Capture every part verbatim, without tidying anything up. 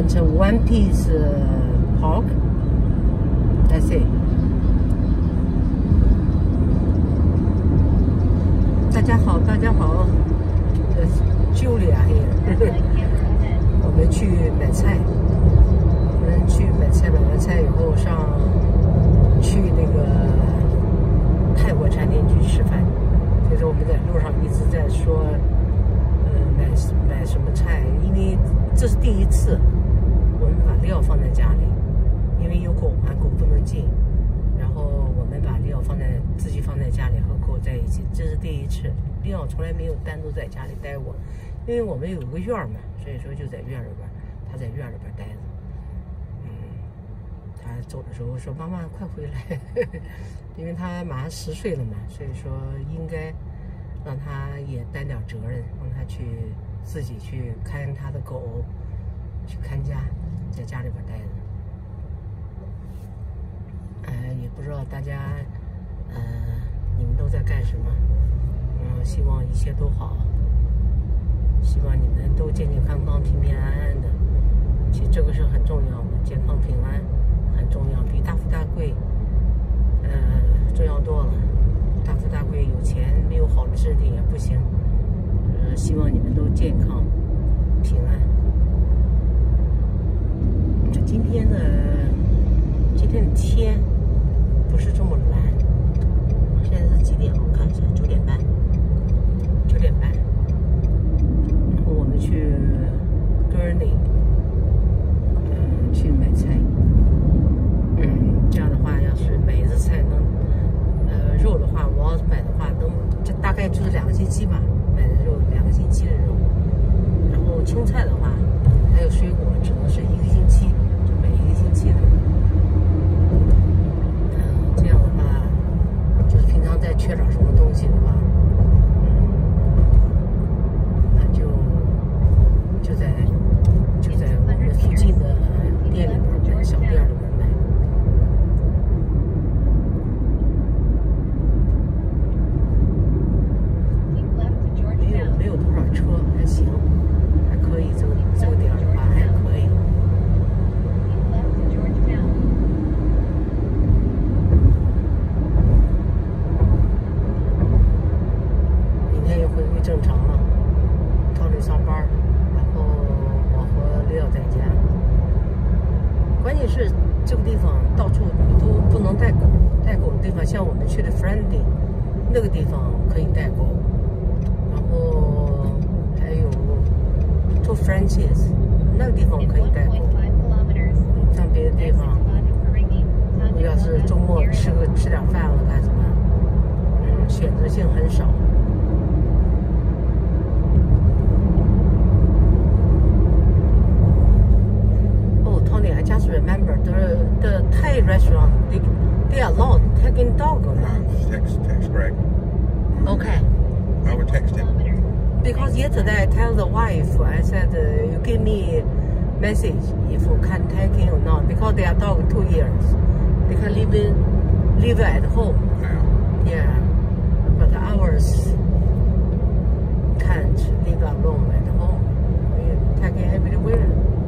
want one piece pork. That's it. 大家好，大家好。Julia here. 我们去买菜，我们去买菜，买完菜以后上去那个泰国餐厅去吃饭。所以说我们在路上一直在说，呃，买买什么菜，因为这是第一次，我们把料放在家里，因为有狗嘛，狗不能进，然后我们把料放在自己放在家里和狗在一起，这是第一次。料从来没有单独在家里待过，因为我们有个院嘛，所以说就在院里边，他在院里边待着。嗯，他走的时候说：“妈妈，快回来！”因为他马上十岁了嘛，所以说应该让他也担点责任，让他去自己去看他的狗，去看家，在家里边待着。呃，也不知道大家，呃，你们都在干什么？嗯，希望一切都好，希望你们都健健康康、平平安安的。其实这个是很重要的，健康平安很重要，比大富大贵，呃，重要多了。大富大贵有钱没有好的身体也不行。呃，希望你们都健康平安。今天的今天的天不是这么蓝。现在是几点？我看一下，九点半。九点半，然后我们去 Gurney， 嗯，去买菜。嗯，这样的话，要是每一次菜能，呃，肉的话，我要是买的话，能这大概就是两个星期吧，买的肉两个星期的肉。然后青菜的话，还有水果，只能是一个星期，就每一个星期的。嗯，这样的话，就是平常再缺点什么东西的话。就在就在我们附近的店里边买，小店里边买。没有没有多少车，还行，还可以。这个这个点的话还可以。明天又恢复正常了，到里上班。要在家，关键是这个地方到处你都不能带狗，带狗的地方像我们去的 Friendly 那个地方可以带狗，然后还有 To Francis 那个地方可以带狗。像别的地方，要是周末吃个吃点饭了干什么，嗯，选择性很少。I just remember the the Thai restaurant. They they are allowed taking dog or not? Text text Greg. Okay. I would text him. Because yesterday I tell the wife, I said uh, you give me message if you can take him or not, because they are dog two years. They can live in, live at home. Wow. Yeah, but ours can't live alone at home. We take him everywhere.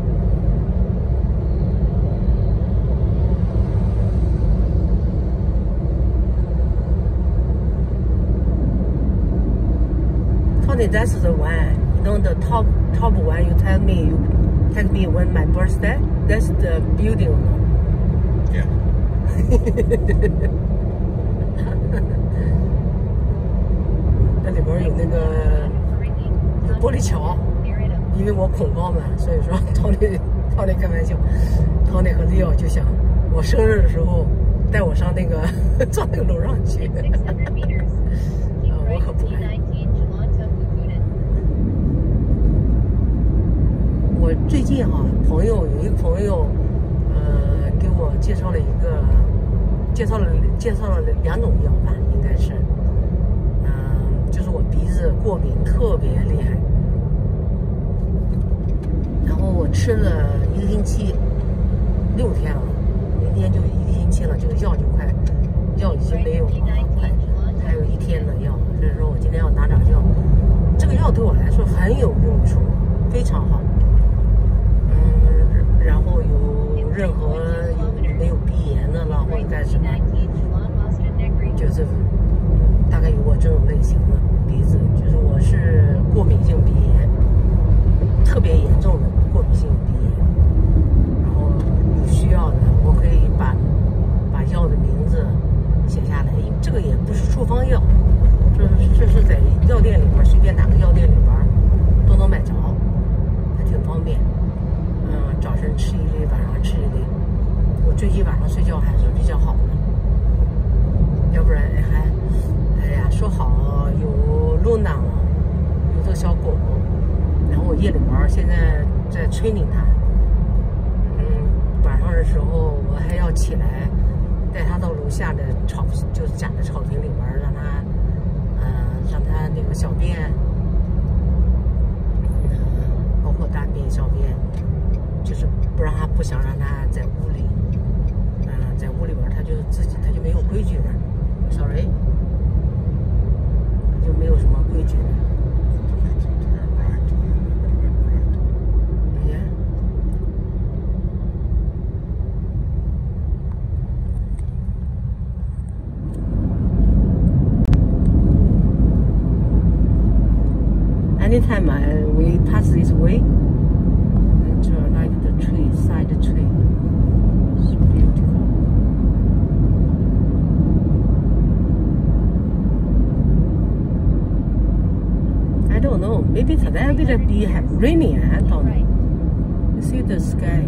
That's the one. You know the top top one. You tell me you take me when my birthday. That's the building. Yeah. 那里边有那个有玻璃桥，因为我恐高嘛，所以说Tony Tony开玩笑，Tony和 Leo 就想我生日的时候带我上那个上那个楼上去。呃，我可不敢。我最近哈、啊，朋友有一个朋友，呃，给我介绍了一个，介绍了介绍了两种药吧，应该是，嗯、呃，就是我鼻子过敏特别厉害，然后我吃了一个星期，六天了，明天就一个星期了，这个药就快，药已经没有了，快还有一天的药，所以说我今天要拿点药，这个药对我来说很有用处，非常好。 天吃一粒，晚上吃一粒。我最近晚上睡觉还是比较好的，要不然还，哎呀，说好有露娜，有这个小狗，然后我夜里玩，现在在催领它。嗯，晚上的时候我还要起来，带它到楼下的草，就是家的草坪里边，让它，嗯、呃，让它那个小便，嗯，包括大便、小便，就是不让它，不想让它在屋里。嗯，在屋里边，他就自己他就没有规矩了 ，sorry， 就没有什么规矩了。Yeah. Anytime I, we pass this way, and uh, like the tree, side tree. So beautiful. I don't know. Maybe today will be raining. I don't know. You see the sky.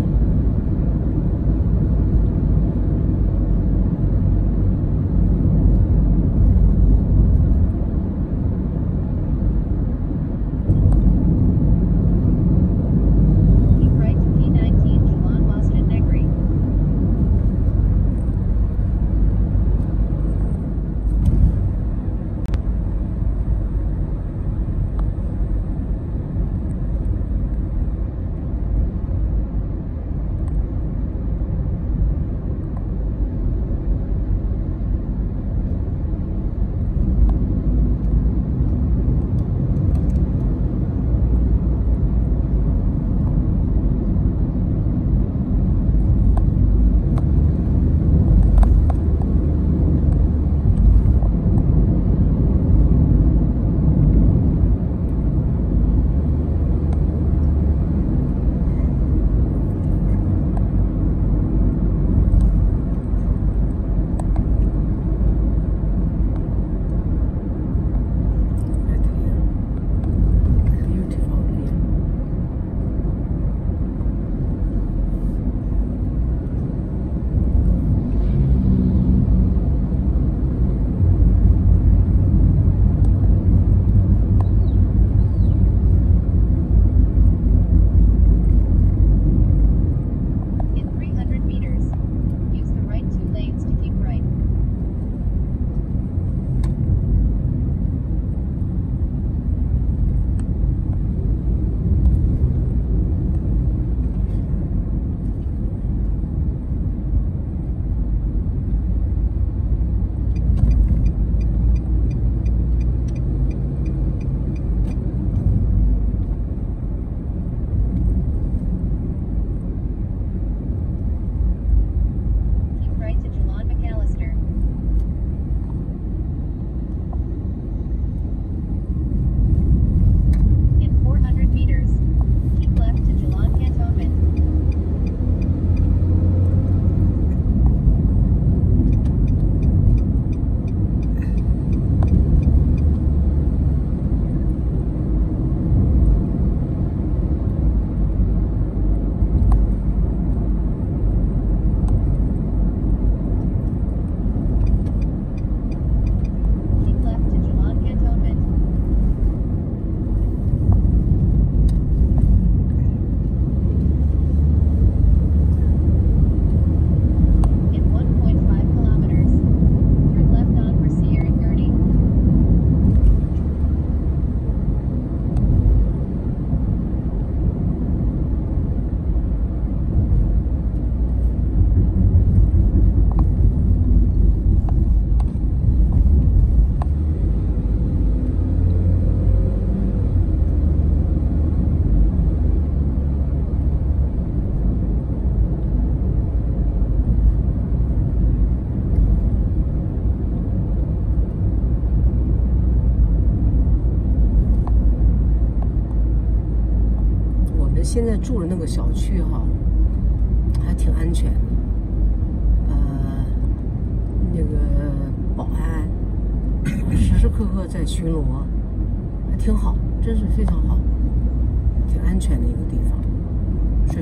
现在住的那个小区哈，还挺安全的。呃，那个保安时时刻刻在巡逻，还挺好，真是非常好，挺安全的一个地方。确实。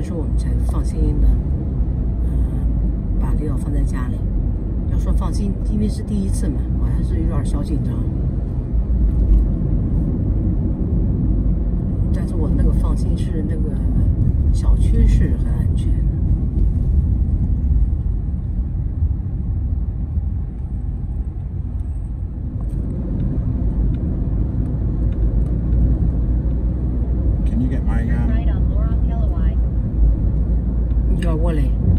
时候我们才放心的，嗯，把利奥放在家里。要说放心，因为是第一次嘛，我还是有点小紧张。但是我那个放心是那个小区是很安全的。 Can you get my um? Your wallet.